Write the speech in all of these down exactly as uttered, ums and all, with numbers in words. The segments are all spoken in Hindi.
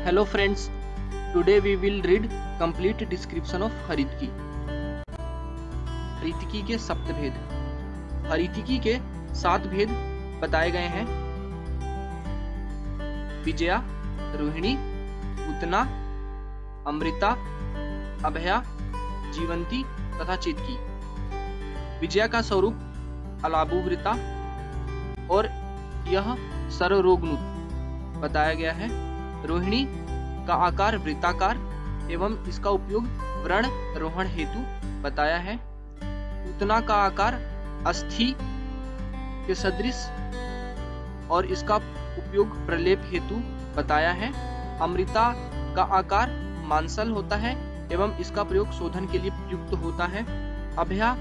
Hello friends, today we will read complete description of हरितकी। हरितकी के सप्तभेद। हरितकी के सात भेद बताए गए हैं। विजया, रोहिणी, पूतना, अमृता, अभया, जीवंती तथा चितकी। विजया का स्वरूप अलाबुवृता और यह सर्वरोगनुत बताया गया है। रोहिणी का आकार वृत्ताकार एवं इसका उपयोग व्रण रोहण हेतु बताया है। पूतना का आकार अस्थि के सदृश और इसका उपयोग प्रलेप हेतु बताया है। अमृता का आकार मांसल होता है एवं इसका प्रयोग शोधन के लिए प्रयुक्त होता है। अभया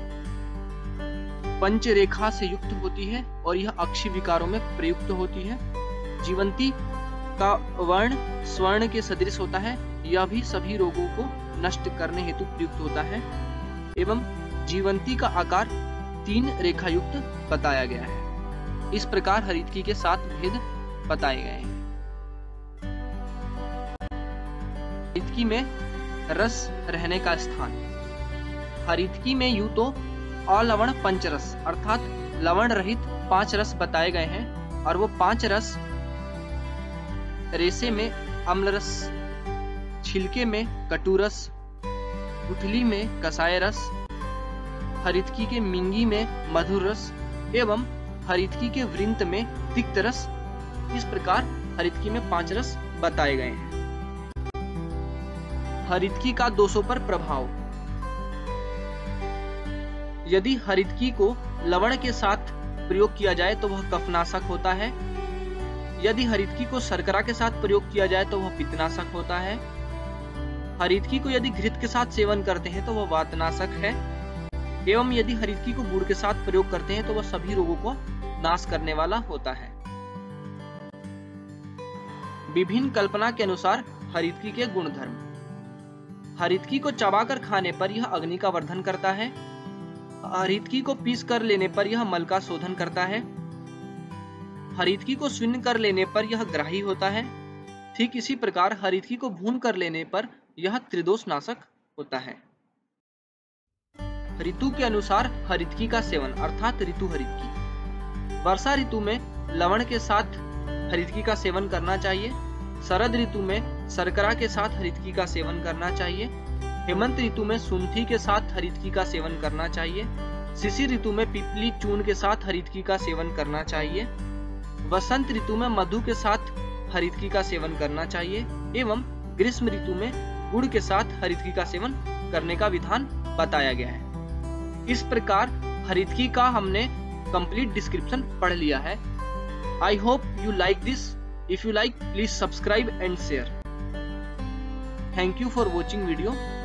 पंचरेखा से युक्त होती है और यह अक्षी विकारों में प्रयुक्त होती है। जीवंती का वर्ण स्वर्ण के सदृश होता है, यह भी सभी रोगों को नष्ट करने हेतु प्रयुक्त होता है। एवं जीवंती का आकार तीन रेखा युक्त बताया गया है। इस प्रकार हरितकी के सात भेद बताए गए हैं। हरितकी में रस रहने का स्थान। हरितकी में यूं तो अलवण पंचरस अर्थात लवण रहित पांच रस बताए गए हैं और वो पांच रस रेशे में अम्लरस, छिलके में कटुरस, गुठली में कसाय रस, हरितकी के मिंगी में मधुर रस एवं हरितकी के वृंत में तिक्त रस। इस प्रकार हरितकी में पांच रस बताए गए हैं। हरितकी का दोषों पर प्रभाव। यदि हरितकी को लवण के साथ प्रयोग किया जाए तो वह कफनाशक होता है। यदि हरितकी को शर्करा के साथ प्रयोग किया जाए तो वह पित्तनाशक होता है। हरितकी को यदि घृत के साथ सेवन करते हैं तो वह वातनाशक है। एवं यदि हरितकी को गुड़ के साथ प्रयोग करते हैं तो वह सभी रोगों को नाश करने वाला होता है। विभिन्न कल्पना के अनुसार हरितकी के गुणधर्म। हरितकी को चबाकर खाने पर यह अग्नि का वर्धन करता है। हरितकी को पीस कर लेने पर यह मल का शोधन करता है। हरितकी को शून्य कर लेने पर यह ग्राही होता है। ठीक इसी प्रकार हरितकी को भून कर लेने पर यह त्रिदोष नाशक होता है। ऋतु के अनुसार हरितकी का सेवन अर्थात ऋतु हरितकी। वर्षा ऋतु में लवण के साथ हरितकी का सेवन करना चाहिए। शरद ऋतु में शर्करा के साथ हरितकी का सेवन करना चाहिए। हेमंत ऋतु में सुंठी के साथ हरितकी का सेवन करना चाहिए। शिशिर ऋतु में पिपली चूर्ण के साथ हरितकी का सेवन करना चाहिए। वसंत ऋतु में मधु के साथ हरितकी का सेवन करना चाहिए एवं ग्रीष्म ऋतु में गुड़ के साथ हरितकी का सेवन करने का विधान बताया गया है। इस प्रकार हरितकी का हमने कंप्लीट डिस्क्रिप्शन पढ़ लिया है। I hope you like this. If you like please subscribe and share. Thank you for watching video.